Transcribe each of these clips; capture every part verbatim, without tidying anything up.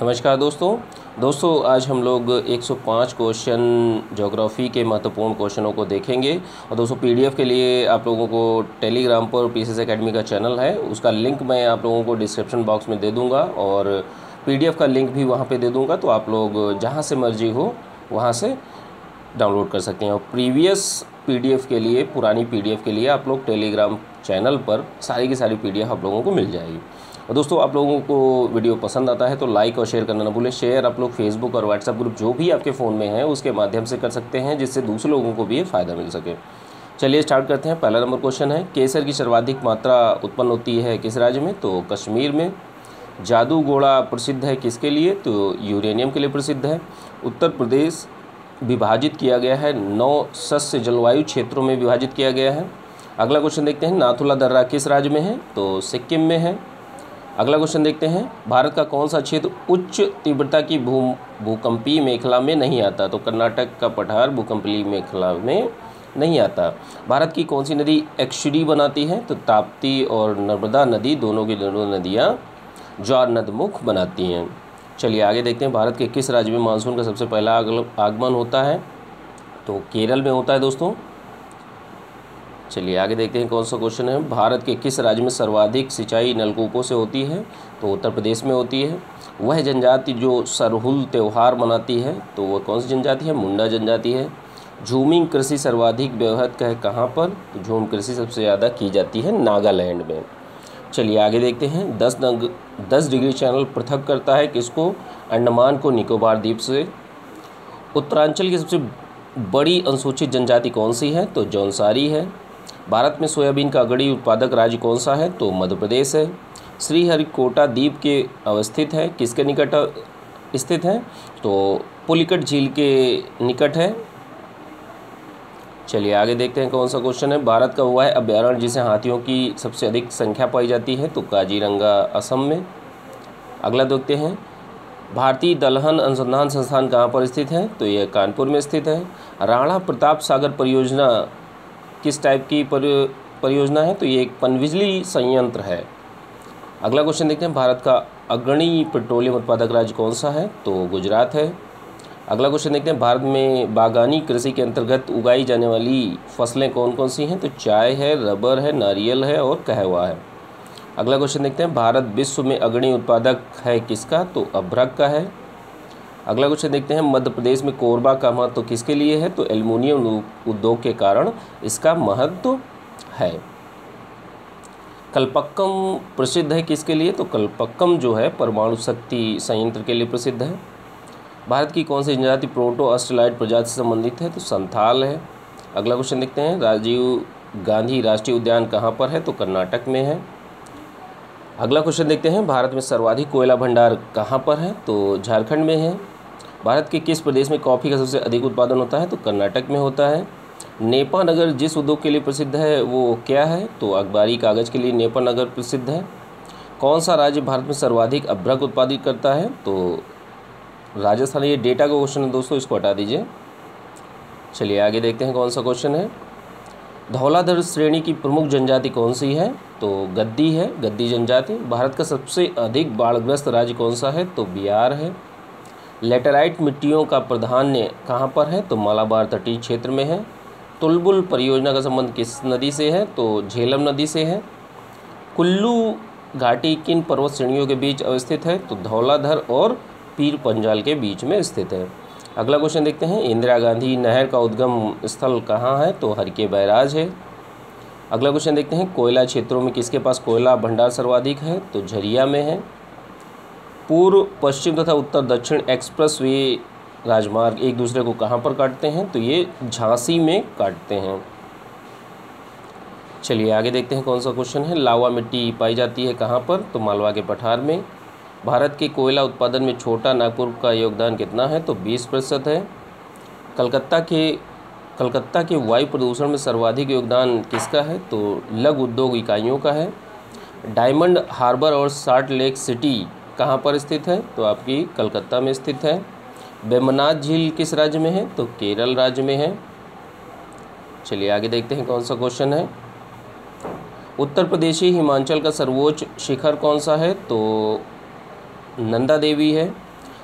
नमस्कार दोस्तों दोस्तों आज हम लोग एक सौ पाँच क्वेश्चन ज्योग्राफी के महत्वपूर्ण क्वेश्चनों को देखेंगे। और दोस्तों पीडीएफ के लिए आप लोगों को टेलीग्राम पर पीसीएस एकेडमी का चैनल है, उसका लिंक मैं आप लोगों को डिस्क्रिप्शन बॉक्स में दे दूंगा और पीडीएफ का लिंक भी वहां पे दे दूंगा, तो आप लोग जहां से मर्जी हो वहां से डाउनलोड कर सकते हैं। और प्रीवियस पीडीएफ के लिए, पुरानी पीडीएफ के लिए आप लोग टेलीग्राम चैनल पर सारी की सारी पीडीएफ आप लोगों को मिल जाएगी। और दोस्तों आप लोगों को वीडियो पसंद आता है तो लाइक और शेयर करना ना भूलें। शेयर आप लोग फेसबुक और व्हाट्सएप ग्रुप जो भी आपके फ़ोन में है उसके माध्यम से कर सकते हैं, जिससे दूसरे लोगों को भी ये फ़ायदा मिल सके। चलिए स्टार्ट करते हैं। पहला नंबर क्वेश्चन है, केसर की सर्वाधिक मात्रा उत्पन्न होती है किस राज्य में? तो कश्मीर में। जादू घोड़ा प्रसिद्ध है किसके लिए? तो यूरेनियम के लिए प्रसिद्ध है। उत्तर प्रदेश विभाजित किया गया है, नौ सस्य जलवायु क्षेत्रों में विभाजित किया गया है। अगला क्वेश्चन देखते हैं, नाथुला दर्रा किस राज्य में है? तो सिक्किम में है। अगला क्वेश्चन देखते हैं, भारत का कौन सा क्षेत्र उच्च तीव्रता की भू भूकंपीय मेखला में नहीं आता? तो कर्नाटक का पठार भूकंपीय मेखला में नहीं आता। भारत की कौन सी नदी एक्सुडी बनाती है? तो ताप्ती और नर्मदा नदी, दोनों की दोनों नदियाँ ज्वार नदमुख बनाती हैं। चलिए आगे देखते हैं, भारत के किस राज्य में मानसून का सबसे पहला आगमन होता है? तो केरल में होता है दोस्तों। चलिए आगे देखते हैं कौन सा क्वेश्चन है, भारत के किस राज्य में सर्वाधिक सिंचाई नलकूपों से होती है? तो उत्तर प्रदेश में होती है। वह जनजाति जो सरहुल त्यौहार मनाती है, तो वह कौन सी जनजाति है? मुंडा जनजाति है। झूमिंग कृषि सर्वाधिक व्यवहृत है कहाँ पर? तो झूम कृषि सबसे ज़्यादा की जाती है नागालैंड में। चलिए आगे देखते हैं, दस नग दस डिग्री चैनल पृथक करता है किसको? अंडमान को निकोबार द्वीप से। उत्तरांचल की सबसे बड़ी अनुसूचित जनजाति कौन सी है? तो जौनसारी है। भारत में सोयाबीन का अग्रणी उत्पादक राज्य कौन सा है? तो मध्य प्रदेश है। श्रीहरिकोटा द्वीप के अवस्थित है, किसके निकट स्थित है? तो पुलिकट झील के निकट है। चलिए आगे देखते हैं कौन सा क्वेश्चन है, भारत का वह अभ्यारण्य जिसे हाथियों की सबसे अधिक संख्या पाई जाती है? तो काजीरंगा असम में। अगला देखते हैं, भारतीय दलहन अनुसंधान संस्थान कहाँ पर स्थित है? तो यह कानपुर में स्थित है। राणा प्रताप सागर परियोजना किस टाइप की परियोजना है? तो ये एक पनबिजली संयंत्र है। अगला क्वेश्चन देखते हैं, भारत का अग्रणी पेट्रोलियम उत्पादक राज्य कौन सा है? तो गुजरात है। अगला क्वेश्चन देखते हैं, भारत में बागानी कृषि के अंतर्गत उगाई जाने वाली फसलें कौन कौन सी हैं? तो चाय है, रबर है, नारियल है और कहवा है। अगला क्वेश्चन देखते हैं, भारत विश्व में अग्रणी उत्पादक है किसका? तो अभ्रक का है। अगला क्वेश्चन देखते हैं, मध्य प्रदेश में कोरबा का महत्व तो किसके लिए है? तो एल्युमिनियम उद्योग के कारण इसका महत्व है। कल्पक्कम प्रसिद्ध है किसके लिए? तो कल्पक्कम जो है परमाणु शक्ति संयंत्र के लिए प्रसिद्ध है। भारत की कौन सी जनजाति प्रोटो ऑस्ट्रेलाइड प्रजाति से संबंधित है? तो संथाल है। अगला क्वेश्चन देखते हैं, राजीव गांधी राष्ट्रीय उद्यान कहाँ पर है? तो कर्नाटक में है। अगला क्वेश्चन देखते हैं, भारत में सर्वाधिक कोयला भंडार कहाँ पर है? तो झारखंड में है। भारत के किस प्रदेश में कॉफ़ी का सबसे अधिक उत्पादन होता है? तो कर्नाटक में होता है। नेपा नगर जिस उद्योग के लिए प्रसिद्ध है वो क्या है? तो अखबारी कागज़ के लिए नेपा नगर प्रसिद्ध है। कौन सा राज्य भारत में सर्वाधिक अभ्रक उत्पादित करता है? तो राजस्थान। ये डेटा का क्वेश्चन है दोस्तों, इसको हटा दीजिए। चलिए आगे देखते हैं कौन सा क्वेश्चन है, धौलाधर श्रेणी की प्रमुख जनजाति कौन सी है? तो गद्दी है, गद्दी जनजाति। भारत का सबसे अधिक बाढ़ग्रस्त राज्य कौन सा है? तो बिहार है। लेटेराइट मिट्टियों का प्राधान्य कहाँ पर है? तो मालाबार तटीय क्षेत्र में है। तुलबुल परियोजना का संबंध किस नदी से है? तो झेलम नदी से है। कुल्लू घाटी किन पर्वत श्रेणियों के बीच अवस्थित है? तो धौलाधर और पीर पंजाल के बीच में स्थित है। अगला क्वेश्चन देखते हैं, इंदिरा गांधी नहर का उद्गम स्थल कहाँ है? तो हरके बैराज है। अगला क्वेश्चन देखते हैं, कोयला क्षेत्रों में किसके पास कोयला भंडार सर्वाधिक है? तो झरिया में है। पूर्व पश्चिम तथा उत्तर दक्षिण एक्सप्रेस वे राजमार्ग एक दूसरे को कहाँ पर काटते हैं? तो ये झांसी में काटते हैं। चलिए आगे देखते हैं कौन सा क्वेश्चन है, लावा मिट्टी पाई जाती है कहाँ पर? तो मालवा के पठार में। भारत के कोयला उत्पादन में छोटा नागपुर का योगदान कितना है? तो बीस प्रतिशत है। कलकत्ता के कलकत्ता के वायु प्रदूषण में सर्वाधिक योगदान किसका है? तो लघु उद्योग इकाइयों का है। डायमंड हार्बर और साल्ट लेक सिटी कहाँ पर स्थित है? तो आपकी कलकत्ता में स्थित है। वेम्बनाड झील किस राज्य में है? तो केरल राज्य में है। चलिए आगे देखते हैं कौन सा क्वेश्चन है, उत्तर प्रदेशी हिमाचल का सर्वोच्च शिखर कौन सा है? तो नंदा देवी है।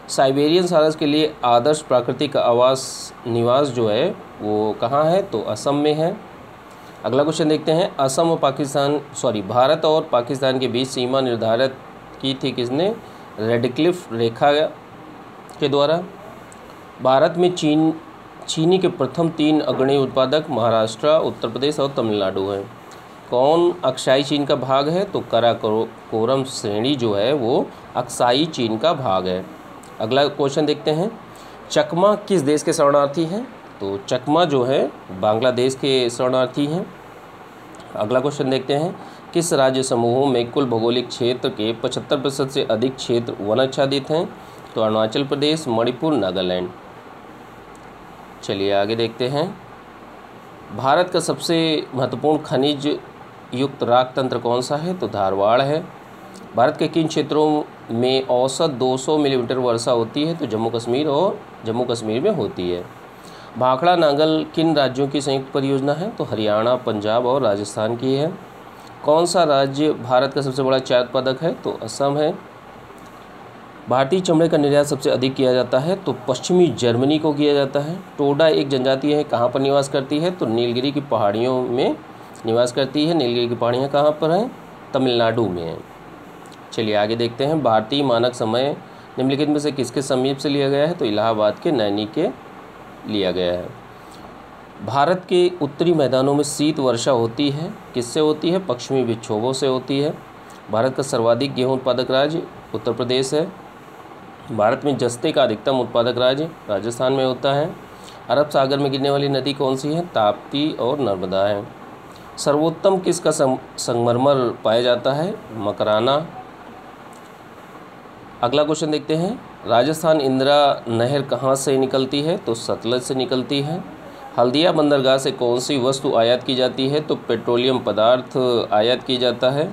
साइबेरियन सारस के लिए आदर्श प्राकृतिक आवास निवास जो है वो कहाँ है, तो असम में है। अगला क्वेश्चन देखते हैं, असम और पाकिस्तान सॉरी भारत और पाकिस्तान के बीच सीमा निर्धारित की थी किसने, रेडक्लिफ रेखा के द्वारा। भारत में चीन चीनी के प्रथम तीन अग्रणी उत्पादक महाराष्ट्र, उत्तर प्रदेश और तमिलनाडु हैं। कौन अक्साई चीन का भाग है, तो काराकोरम श्रेणी जो है वो अक्साई चीन का भाग है। अगला क्वेश्चन देखते हैं, चकमा किस देश के शरणार्थी हैं, तो चकमा जो है बांग्लादेश के शरणार्थी हैं। अगला क्वेश्चन देखते हैं, किस राज्य समूहों में कुल भौगोलिक क्षेत्र के पचहत्तर प्रतिशत से अधिक क्षेत्र वन आच्छादित हैं, तो अरुणाचल प्रदेश, मणिपुर, नागालैंड। चलिए आगे देखते हैं, भारत का सबसे महत्वपूर्ण खनिज युक्त राख तंत्र कौन सा है, तो धारवाड़ है। भारत के किन क्षेत्रों में औसत दो सौ मिलीमीटर वर्षा होती है, तो जम्मू कश्मीर और जम्मू कश्मीर में होती है। भाखड़ा नांगल किन राज्यों की संयुक्त परियोजना है, तो हरियाणा, पंजाब और राजस्थान की है। कौन सा राज्य भारत का सबसे बड़ा चाय उत्पादक है, तो असम है। भारतीय चमड़े का निर्यात सबसे अधिक किया जाता है, तो पश्चिमी जर्मनी को किया जाता है। टोडा एक जनजाति है, कहाँ पर निवास करती है, तो नीलगिरी की पहाड़ियों में निवास करती है। नीलगिरी की पहाड़ियाँ कहाँ पर हैं, तमिलनाडु में हैं। चलिए आगे देखते हैं, भारतीय मानक समय निम्नलिखित में से किसके समीप से लिया गया है, तो इलाहाबाद के नैनी के लिया गया है। भारत के उत्तरी मैदानों में शीत वर्षा होती है, किससे होती है, पश्चिमी विक्षोभों से होती है। भारत का सर्वाधिक गेहूं उत्पादक राज्य उत्तर प्रदेश है। भारत में जस्ते का अधिकतम उत्पादक राज्य राजस्थान में होता है। अरब सागर में गिरने वाली नदी कौन सी है, ताप्ती और नर्मदा है। सर्वोत्तम किसका संगमरमर पाया जाता है, मकराना। अगला क्वेश्चन देखते हैं, राजस्थान इंदिरा नहर कहाँ से निकलती है, तो सतलज से निकलती है। हल्दिया बंदरगाह से कौन सी वस्तु आयात की जाती है, तो पेट्रोलियम पदार्थ आयात की जाता है।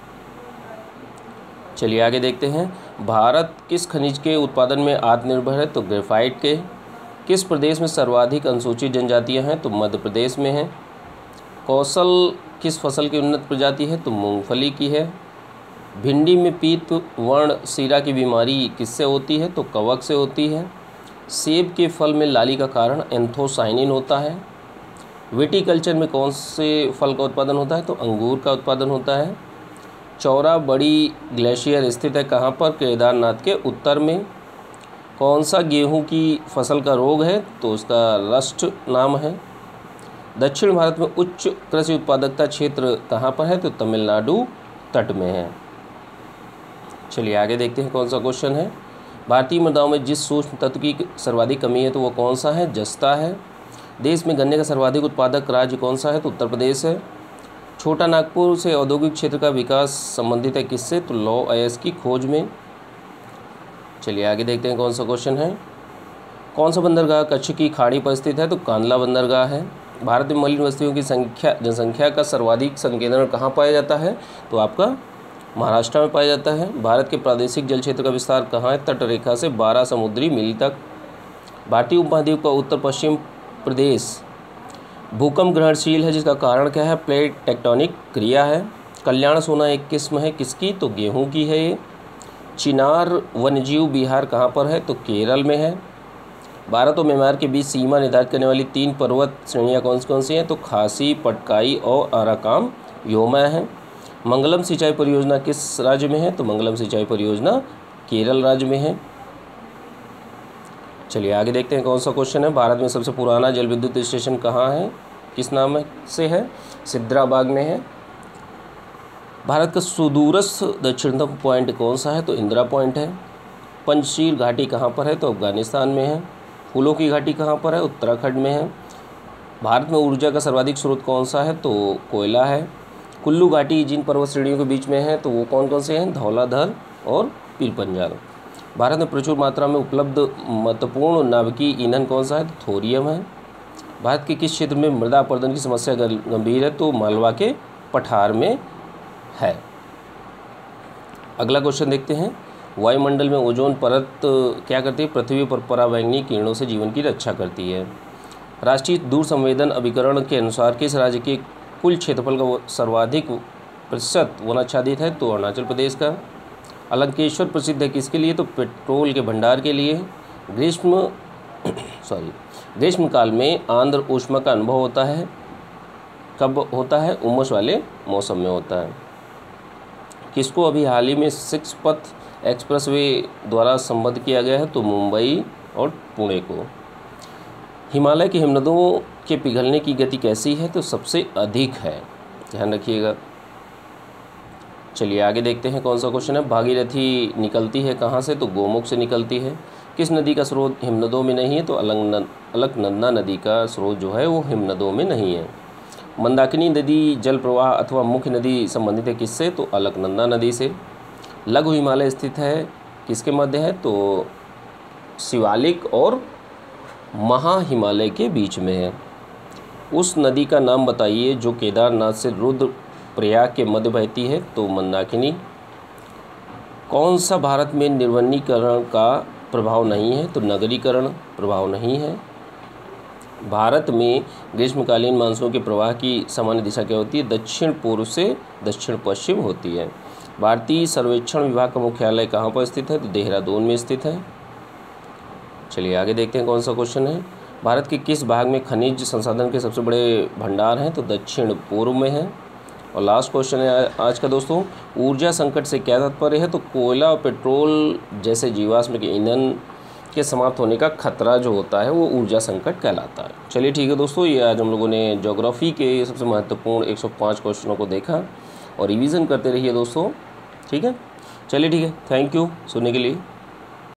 चलिए आगे देखते हैं, भारत किस खनिज के उत्पादन में आत्मनिर्भर है, तो ग्रेफाइट के। किस प्रदेश में सर्वाधिक अनुसूचित जनजातियां हैं, तो मध्य प्रदेश में हैं। कौशल किस फसल की उन्नत प्रजाति है, तो मूंगफली की है। भिंडी में पीत वर्ण सीरा की बीमारी किससे होती है, तो कवक से होती है। सेब के फल में लाली का कारण एंथोसाइनिन होता है। विटीकल्चर में कौन से फल का उत्पादन होता है, तो अंगूर का उत्पादन होता है। चौरा बड़ी ग्लेशियर स्थित है कहाँ पर, केदारनाथ के उत्तर में। कौन सा गेहूं की फसल का रोग है, तो उसका रस्ट नाम है। दक्षिण भारत में उच्च कृषि उत्पादकता क्षेत्र कहाँ पर है, तो तमिलनाडु तट में है। चलिए आगे देखते हैं कौन सा क्वेश्चन है, भारतीय मृदाओं में जिस सूक्ष्म तत्व की सर्वाधिक कमी है, तो वो कौन सा है, जस्ता है। देश में गन्ने का सर्वाधिक उत्पादक राज्य कौन सा है, तो उत्तर प्रदेश है। छोटा नागपुर से औद्योगिक क्षेत्र का विकास संबंधित है किससे, तो लौह अयस्क की खोज में। चलिए आगे देखते हैं कौन सा क्वेश्चन है, कौन सा बंदरगाह कच्छ की खाड़ी पर स्थित है, तो कांदला बंदरगाह है। भारत में मलिन वस्तुओं की संख्या जनसंख्या का सर्वाधिक संकेंद्रण कहाँ पाया जाता है, तो आपका महाराष्ट्र में पाया जाता है। भारत के प्रादेशिक जल क्षेत्र का विस्तार कहाँ है, तट रेखा से बारह समुद्री मील तक। भारतीय उपमहाद्वीप का उत्तर पश्चिम प्रदेश भूकंप ग्रहणशील है, जिसका कारण क्या है, प्लेट टेक्टोनिक क्रिया है। कल्याण सोना एक किस्म है किसकी, तो गेहूं की है ये। चिनार वन्यजीव विहार कहाँ पर है, तो केरल में है। भारत और म्यांमार के बीच सीमा निर्धारित करने वाली तीन पर्वत श्रेणियाँ कौन सी कौन सी हैं, तो खासी, पटकाई और अराकाम योमा है। मंगलम सिंचाई परियोजना किस राज्य में है, तो मंगलम सिंचाई परियोजना केरल राज्य में है। चलिए आगे देखते हैं कौन सा क्वेश्चन है, भारत में सबसे पुराना जल विद्युत स्टेशन कहाँ है, किस नाम से है, सिद्राबाग में है। भारत का सुदूरस्थ दक्षिणतम पॉइंट कौन सा है, तो इंदिरा पॉइंट है। पंचशील घाटी कहाँ पर है, तो अफगानिस्तान में है। फूलों की घाटी कहाँ पर है, उत्तराखंड में है। भारत में ऊर्जा का सर्वाधिक स्रोत कौन सा है, तो कोयला है। कुल्लू घाटी जिन पर्वत श्रेणियों के बीच में है, तो वो कौन कौन से हैं, धौलाधर और पीरपंजाल। भारत में प्रचुर मात्रा में उपलब्ध महत्वपूर्ण नाभिकीय ईंधन कौन सा है, तो थोरियम है। भारत के किस क्षेत्र में मृदा अपरदन की समस्या गंभीर है, तो मालवा के पठार में है। अगला क्वेश्चन देखते हैं, वायुमंडल में ओजोन परत क्या करती है, पृथ्वी पर पराबैंगनी किरणों से जीवन की रक्षा करती है। राष्ट्रीय दूर संवेदन अभिकरण के अनुसार किस राज्य के कुल क्षेत्रफल का सर्वाधिक प्रतिशत वनाच्छादित है, तो अरुणाचल प्रदेश का। अलंकेश्वर प्रसिद्ध है किसके लिए? तो पेट्रोल के भंडार के लिए। ग्रीष्म सॉरी ग्रीष्मकाल में आंध्र ऊष्मा का अनुभव होता है, कब होता है? उमस वाले मौसम में होता है। किसको अभी हाल ही में सिक्स पथ एक्सप्रेसवे द्वारा संबद्ध किया गया है? तो मुंबई और पुणे को। हिमालय के हिमनदों के पिघलने की गति कैसी है? तो सबसे अधिक है, ध्यान रखिएगा। चलिए आगे देखते हैं कौन सा क्वेश्चन है। भागीरथी निकलती है कहाँ से? तो गोमुख से निकलती है। किस नदी का स्रोत हिमनदों में नहीं है? तो अलकनंदा अलकनंदा नदी का स्रोत जो है वो हिमनदों में नहीं है। मंदाकिनी नदी जल प्रवाह अथवा मुख्य नदी संबंधित है किससे? तो अलकनंदा नदी से। लघु हिमालय स्थित है किसके मध्य है? तो शिवालिक और महा हिमालय के बीच में है। उस नदी का नाम बताइए जो केदारनाथ से रुद्रप्रयाग के मध्य बहती है? तो मंदाकिनी। कौन सा भारत में निर्वनीकरण का प्रभाव नहीं है? तो नगरीकरण प्रभाव नहीं है। भारत में ग्रीष्मकालीन मानसून के प्रवाह की सामान्य दिशा क्या होती है? दक्षिण पूर्व से दक्षिण पश्चिम होती है। भारतीय सर्वेक्षण विभाग का मुख्यालय कहाँ पर स्थित है? तो देहरादून में स्थित है। चलिए आगे देखते हैं कौन सा क्वेश्चन है। भारत के किस भाग में खनिज संसाधन के सबसे बड़े भंडार हैं? तो दक्षिण पूर्व में है। और लास्ट क्वेश्चन है आज का दोस्तों, ऊर्जा संकट से क्या तात्पर्य है? तो कोयला और पेट्रोल जैसे जीवाश्म के ईंधन के समाप्त होने का खतरा जो होता है वो ऊर्जा संकट कहलाता है। चलिए ठीक है दोस्तों, ये आज हम लोगों ने ज्योग्राफी के सबसे महत्वपूर्ण एक सौ पाँच क्वेश्चनों को देखा और रिवीजन करते रहिए दोस्तों, ठीक है। चलिए ठीक है, थैंक यू सुनने के लिए।